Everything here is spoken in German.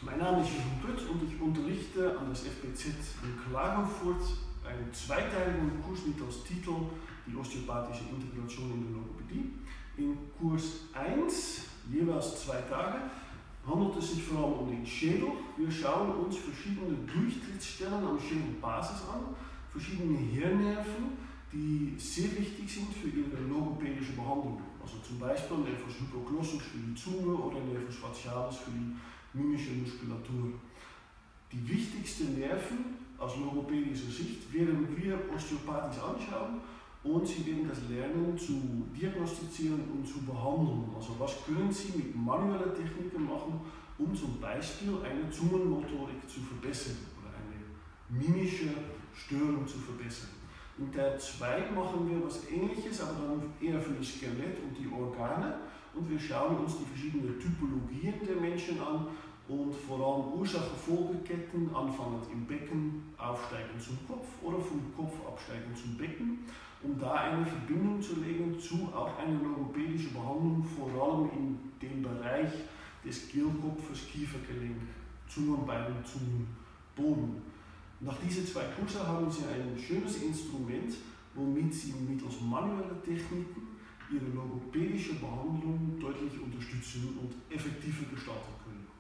Mein Name ist Jeroen Pütt und ich unterrichte an das FBZ in Klagenfurt einen zweiteiligen Kurs mit als Titel Die osteopathische Integration in der Logopädie. In Kurs 1, jeweils 2 Tage, handelt es sich vor allem um den Schädel. Wir schauen uns verschiedene Durchtrittsstellen am Schädelbasis an, verschiedene Hirnnerven, die sehr wichtig sind für ihre logopädische Behandlung. Also zum Beispiel Nervus hypoglossus für die Zunge oder Nervus facialis für die mimische Muskulatur. Die wichtigsten Nerven aus logopädischer Sicht werden wir osteopathisch anschauen und Sie werden das lernen zu diagnostizieren und zu behandeln. Also was können Sie mit manuellen Techniken machen, um zum Beispiel eine Zungenmotorik zu verbessern oder eine mimische Störung zu verbessern. In Teil 2 machen wir was Ähnliches, aber dann eher für das Skelett und die Organe. Und wir schauen uns die verschiedenen Typologien der Menschen an und vor allem Ursache-Folgeketten, anfangend im Becken, aufsteigend zum Kopf oder vom Kopf absteigend zum Becken, um da eine Verbindung zu legen zu auch einer logopädischen Behandlung, vor allem in dem Bereich des Kehlkopfes, Kiefergelenk, Zungenbein, Zungenboden. Nach diesen 2 Kursen haben Sie ein schönes Instrument, womit Sie mittels manueller Techniken Ihre logopädische Behandlung deutlich unterstützen und effektiver gestalten können.